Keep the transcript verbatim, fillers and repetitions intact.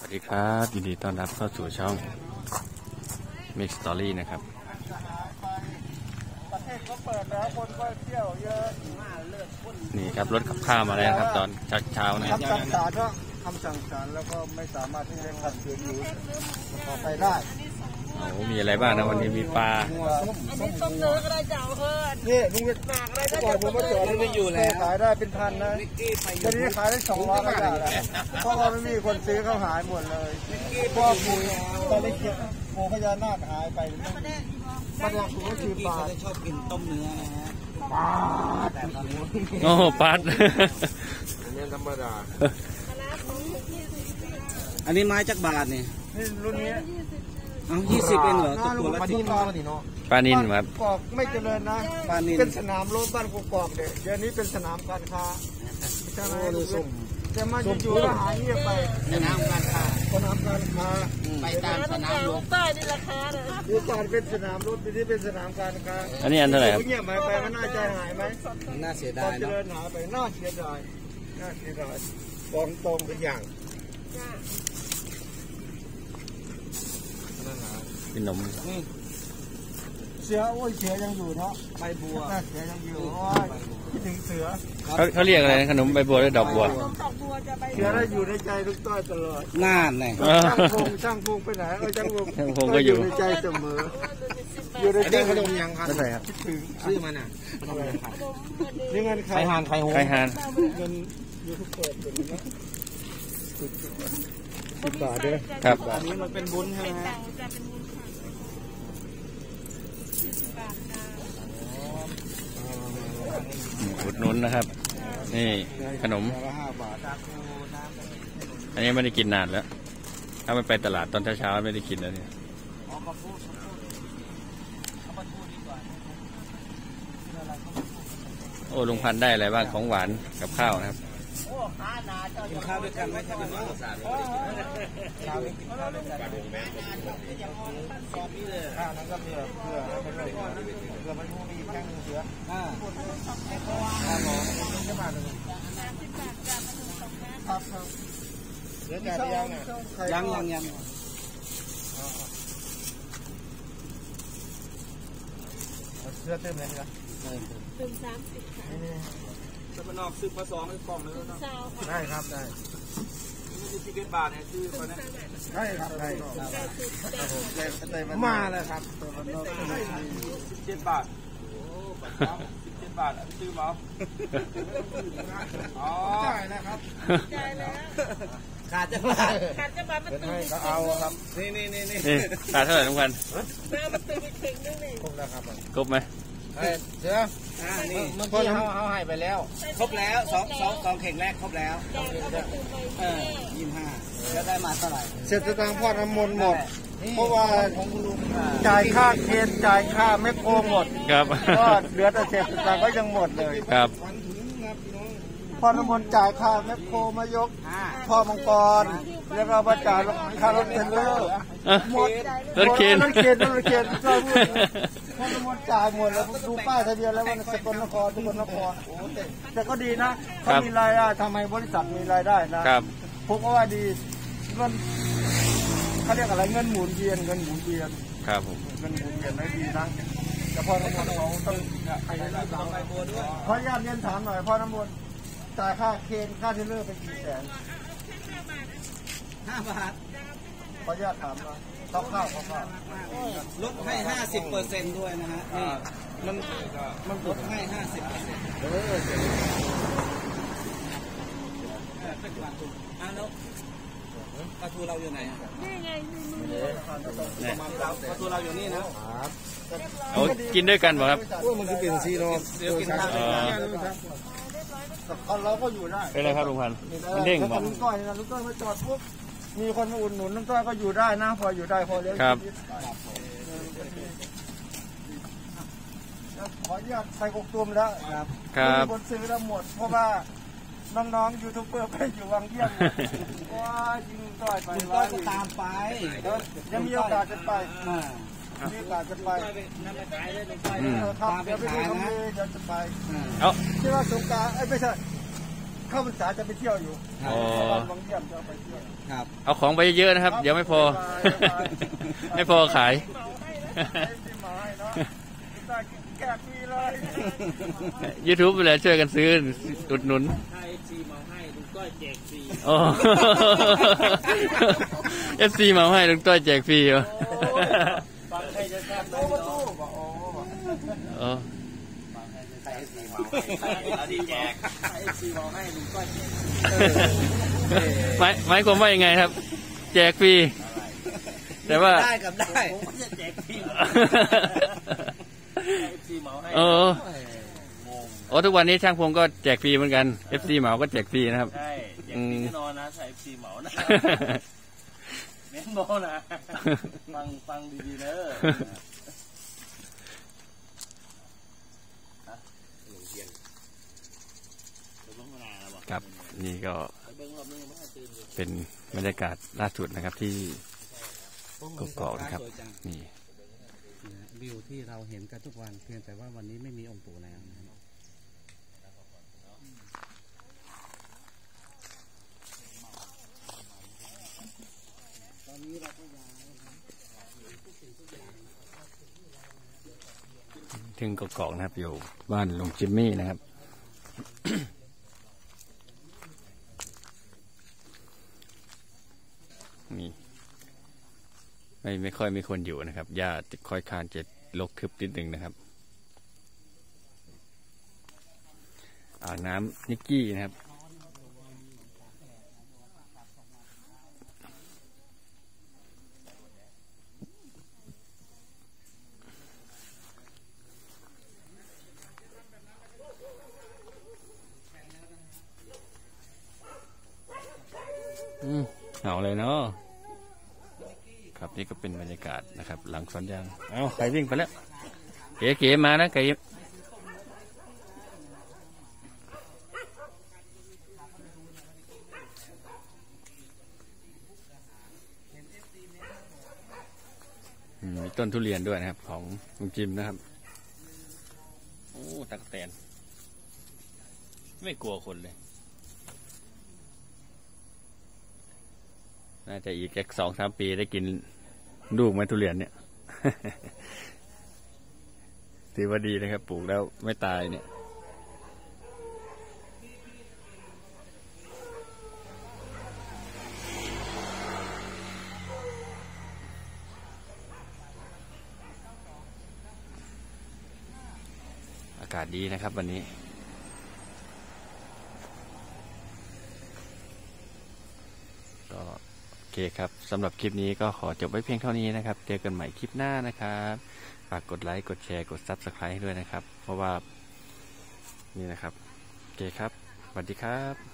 สวัสดีครับยินดีต้อนรับเข้าสู่ช่อง Mix Story นะครับนี่ครับรถขับข้าวมาแล้วครับตอนเช้านะครับคำสั่งศาลก็คำสั่งศาลแล้วก็ไม่สามารถที่จะขัดขืนอยู่ต่อไปได้โอ้มีอะไรบ้างนะวันนี้มีปลาอันนี้ต้มเนื้อก็ได้เจ้าเพื่อนนี่ลุงหมากอะไรก็ก่อนผมมาจอดไม่อยู่แล้วขายได้เป็นพันนะตอนนี้ขายได้สองร้อยก็ได้แล้วเพราะว่าไม่มีคนซื้อเขาหายหมดเลยพวกหมูตอนเล็กหมูพญานาคหายไปมันหลักก็คือปลาชอบกินต้มเนื้อนะฮะปลาโอ้ปัดอันนี้ธรรมดาอันนี้ไม้จักบาทนี่นี่รุ่นนี้เอายี่สิบเองเหรอตัวตัวละสิบปลานินครับกอกไม่เจริญนะเป็นสนามรถบ้านกอกเด็กเดี๋ยวนี้เป็นสนามการค้าใช่ไหมจะมาอยู่ๆแล้วหายเงียบไปสนามการค้าสนามการค้าไปตามสนามรถใต้นี่ราคาเลยดูก่อนเป็นสนามรถทีนี้เป็นสนามการค้าอันนี้อันเท่าไหร่ครับเงียบหายไปมันน่าใจหายไหมน่าเสียดายเจริญหายไปน่าเสียดายน่าเสียดายกองตรงเป็นอย่างขนมเสือโอ้ยเสือยังอยู่เนาะใบบัวเสือยังอยู่โอ้ยคิดถึงเสือเขาเขาเรียกอะไรขนมใบบัวหรือดอกบัวเสือได้อยู่ในใจทุกต้อยตลอดน่านไงช่างพงช่างพงไปไหนเออช่างพงช่างพงก็อยู่ในใจเสมออยู่ในใจขนมยังครับไม่ใช่ครับคิดถึงชื่อมันอ่ะขนมยังครับนี่เงินใครหานใครโหใครหานเงินยูทูบเปิดเป็นนะสิบบาทด้วยครับอันนี้มันเป็นบุญใช่ไหมฮะอุดหนุนนะครับนี่ขนมอันนี้ไม่ได้กินนานแล้วถ้าไม่ไปตลาดตอนเช้าๆไม่ได้กินแล้วเนี่ยโอ้ลุงพันธุ์ได้อะไรบ้างของหวานกับข้าวนะครับกินข้าวด้วยกันไหมครับเป็นว่าข้าวกินข้าวด้วยกันข้าวนั้นก็เพื่อเพื่อให้มันเลยเพื่อมันมีแค่หนึ่งเสืออ่าข้าวหมูมันจะมาหนึ่งครับครับเสือจ่ายยังยังยังยังเสือเต็มเลยนะเต็มสามสิบค่ะจะมานอกซื้อมาสองกล่องเลยเนาะได้ครับได้นี่คือสิบเอ็ดบาทเนี่ยซื้อมาเนี่ยได้ครับได้มาเลยครับสิบเจ็ดบาทโอ้บาทสิบเจ็ดบาทซื้อมาอ๋อจ่ายแล้วครับจ่ายแล้วขาดจะบาทขาดจะบาทมันตื่นก็เอาครับนี่นี่นี่นี่ขาดเท่าไหร่ทุกคนแม่มันตื่นอีกถึงนึงนี่ครบแล้วครับครบไหมเสืออ่านี่เมื่อกี้เขาเขาให้ไปแล้วครบแล้วสองสองสองเข่งแรกครบแล้วเออยี่สิบห้าแล้วได้มาเท่าไหร่เสร็จตังค์พ่อน้ำมนต์หมดเพราะว่าจ่ายค่าเคนจ่ายค่าแมคโครหมดครับก็เหลือแต่เศษตังค์ก็ยังหมดเลยครับพ่อน้ำมนต์จ่ายค่าแมคโครมายกพ่อมังกรแล้วก็มาจ่ายค่ารถเทรลเลอร์หมดรถเคนรถเคนรถเคนก็พ่อน้ำมนต์จ่ายหมดแล้วดูป้ายทะเบียนแล้วมันสกลนครสกลนครแต่ก็ดีนะเขามีรายได้ทำให้บริษัทมีรายได้นะครับผมว่าดีเงินเขาเรียกอะไรเงินหมุนเวียนเงินหมุนเวียนครับผมเงินหมุนเวียนได้ดีนะแต่พอน้ำมนต์เขาต้องขออนุญาตเรียนถามหน่อยพ่อน้ำมนต์จ่ายค่าเคนค่าเทเลอร์ไปกี่แสนห้าบาทขออนุญาตถามนะข้าวข้าวข้าวลดให้ห้าสิบเปอร์เซ็นต์ด้วยนะฮะนี่มันมันลดให้ห้าสิบเปอร์เซ็นต์เอออ่ะแล้วปลาทูเราอยู่ไหนนี่ไงนี่มือปลาทูเราอยู่นี่นะโอ้กินด้วยกันป่ะครับโอ้มันคือเป็นซีโร่เดี๋ยวกินข้าวด้วยกันเราก็อยู่ได้เป็นไรครับลุงพันธุ์มันเด้งป่ะลุงต้อยนะลุงต้อยมาจอดปุ๊บมีคนมาอุดหนุนลุงต้อยก็อยู่ได้นะพออยู่ได้พอเลี้ยงชีวิตขออนุญาตใส่กตุ่มแล้วครับมีคนซื้อแล้วหมดเพราะว่าน้องๆยูทูบเบอร์ไปอยู่วังเยี่ยมว้ายิงต้อยไปก็จะตามไปยังมีโอกาสจะไปมีโอกาสจะไปครับเดี๋ยวไปดูน้องเมย์จะจะไปเอาที่ว่าสงกรานต์ไม่ใช่เข้าพรรษาจะไปเที่ยวอยู่อ๋อบางเยี่ยมจะไปเที่ยวครับเอาของไปเยอะนะครับ เดี๋ยวไม่พอ ไม่พอขายที่มาให้เนาะได้แจกฟรีเลยยูทูบไปเลยช่วยกันซื้ออุดหนุนไทยจีมาให้ลุงก้อยแจกฟรีโอ้เอฟซีมาให้ลุงต้อยแจกฟรีเหรอฟังใครจะทราบเลยเนาะบอกโอ้อ๋อไทยจีมาให้ดีแจกไทยจีมาให้ลุงก้อยแจกหมายหมายความว่ายังไงครับ แจกฟรีแต่ว่าได้กับได้ผมจะแจกฟรีไทยจีมาให้เออโอ้ทุกวันนี้ช่างพงก็แจกฟรีเหมือนกัน เอฟซีเหมาก็แจกฟรีนะครับใช่แจกฟรีแน่นอนนะใส่ซีเหมานะเน้นโมนะฟังฟังดีๆเด้อครับ นี่ก็เป็นบรรยากาศล่าสุดนะครับที่กกอกนะครับ นี่วิวที่เราเห็นกันทุกวันเพียงแต่ว่าวันนี้ไม่มีองค์ปู่แล้วนะครับถึงกกอกนะครับอยู่บ้านลุงจิมมี่นะครับ นี่ไม่ไม่ค่อยมีคนอยู่นะครับหญ้าจะค่อยคานจะรกทึบนิดหนึ่งนะครับอ่างน้ำนิกกี้นะครับอืมเอาเลยเนาะครับนี่ก็เป็นบรรยากาศนะครับ หลังสวนยางเอาใครวิ่งไปแล้วเก๋ๆมานะไก่มีต้นทุเรียนด้วยนะครับของลุงจิมนะครับโอ้ตักแตนไม่กลัวคนเลยน่าจะอีกแค่สองสามปีได้กินลูกไม้ทุเรียนเนี่ย ถือว่าดีนะครับปลูกแล้วไม่ตายเนี่ยอากาศดีนะครับวันนี้ก็โอเคครับสำหรับคลิปนี้ก็ขอจบไว้เพียงเท่านี้นะครับเจอกันใหม่คลิปหน้านะครับฝากกดไลค์กดแชร์กดซับสไครต์ให้ด้วยนะครับเพราะว่านี่นะครับโอเคครับสวัสดีครับ